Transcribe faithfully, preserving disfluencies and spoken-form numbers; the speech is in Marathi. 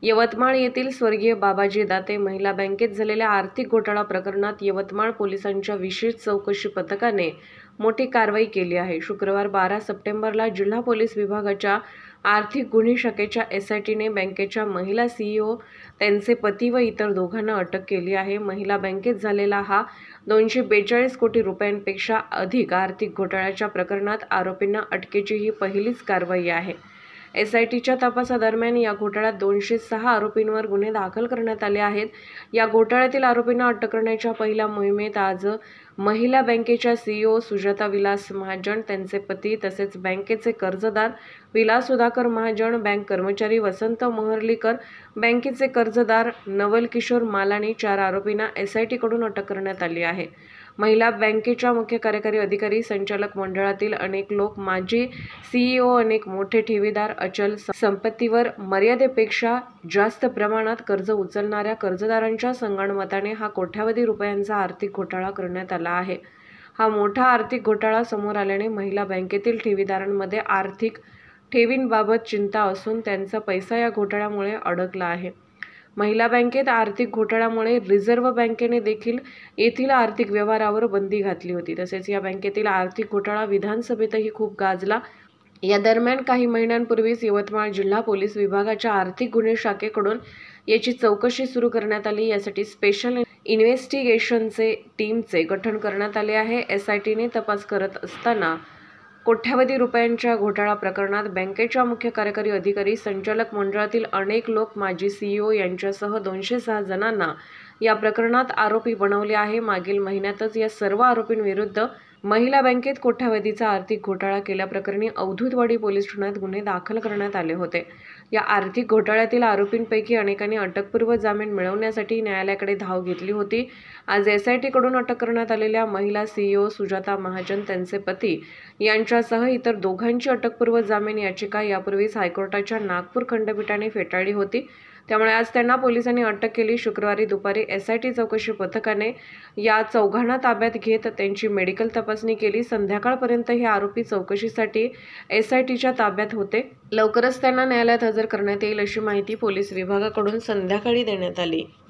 यवतमाळ येथील स्वर्गीय बाबाजी दाते महिला बँकेत झालेल्या आर्थिक घोटाळा प्रकरणात यवतमाळ पोलिसांच्या विशेष चौकशी पथकाने मोठी कारवाई केली आहे। शुक्रवार बारा सप्टेंबरला जिल्हा पोलीस विभागाच्या आर्थिक गुन्हे शाखेच्या एसआयटीने बँकेच्या महिला सीईओ, त्यांचे पती व इतर दोघांना अटक केली आहे। महिला बँकेत झालेला हा दोनशे बेचाळीस कोटी रुपयांपेक्षा अधिक आर्थिक घोटाळ्याच्या प्रकरणात आरोपींना अटकेची ही पहिलीच कारवाई आहे। एसआयटीच्या तपासादरम्यान या घोटाळ्यात दोनशे सहा आरोपींवर गुन्हे दाखल करण्यात आले आहेत। या घोटाळ्यातील आरोपींना अटक करण्याच्या पहिल्या मोहिमेत आज महिला बँकेच्या सीईओ सुजाता विलास महाजन, त्यांचे पती तसेच बँकेचे कर्जदार विलास सुधाकर महाजन, बँक कर्मचारी वसंत मोहर्लीकर, बँकेचे कर्जदार नवल किशोर मालानी, चार आरोपींना एसआयटी कडून अटक करण्यात आली आहे। महिला बँकेच्या मुख्य कार्यकारी अधिकारी, संचालक मंडळातील अनेक लोक, माजी सीईओ, अनेक मोठे ठेवीदार, अचल संपत्तीवर मर्यादेपेक्षा जास्त प्रमाणात कर्ज उचलणाऱ्या कर्जदारांच्या संगनमताने हा कोट्यावधी रुपयांचा आर्थिक घोटाळा करण्यात आला आहे। हा मोठा आर्थिक घोटाळा समोर आल्याने महिला बँकेतील ठेवीदारांमध्ये आर्थिक ठेवींबाबत चिंता असून त्यांचा पैसा या घोटाळ्यामुळे अडकला आहे। महिला बँकेत आर्थिक घोटाळ्यामुळे रिझर्व्ह बँकेने देखील येथील आर्थिक व्यवहारावर बंदी घातली होती। तसेच या बँकेतील आर्थिक घोटाळा विधानसभेतही खूप गाजला। या दरम्यान काही महिन्यांपूर्वीच यवतमाळ जिल्हा पोलीस विभागाच्या आर्थिक गुन्हे शाखेकडून याची चौकशी सुरू करण्यात आली। यासाठी स्पेशल इन्व्हेस्टिगेशनचे टीमचे गठन करण्यात आले आहे। एसआयटीने तपास करत असताना कोट्यावधी रुपयांच्या घोटाळा प्रकरणात बँकेच्या मुख्य कार्यकारी अधिकारी, संचालक मंडळातील अनेक लोक, माजी सीईओ यांच्यासह दोनशे सहा जणांना या प्रकरणात आरोपी बनवले आहे। मागील महिन्यातच या सर्व आरोपींविरुद्ध महिला बँकेत कोट्यावधीचा आर्थिक घोटाळा केल्याप्रकरणी अवधूतवाडी पोलीस ठाण्यात गुन्हे दाखल करण्यात आले होते। या आर्थिक घोटाळ्यातील आरोपींपैकी अनेकांनी अटकपूर्व जामीन मिळवण्यासाठी न्यायालयाकडे धाव घेतली होती। आज एसआयटी कडून अटक करण्यात आलेल्या महिला सीईओ सुजाता महाजन, त्यांचे पती यांच्यासह इतर दोघांची अटकपूर्व जामीन याचिका यापूर्वीच हायकोर्टाच्या नागपूर खंडपीठाने फेटाळली होती। त्यामुळे आज त्यांना पोलिसांनी अटक केली। शुक्रवारी दुपारी एसआयटी चौकशी पथकाने या चौघांना ताब्यात घेत त्यांची मेडिकल तपासणी केली। संध्याकाळपर्यंत हे आरोपी चौकशीसाठी एसआयटीच्या ताब्यात होते। लवकरच त्यांना न्यायालयात हजर करण्यात येईल अशी माहिती पोलीस विभागाकडून संध्याकाळी देण्यात आली।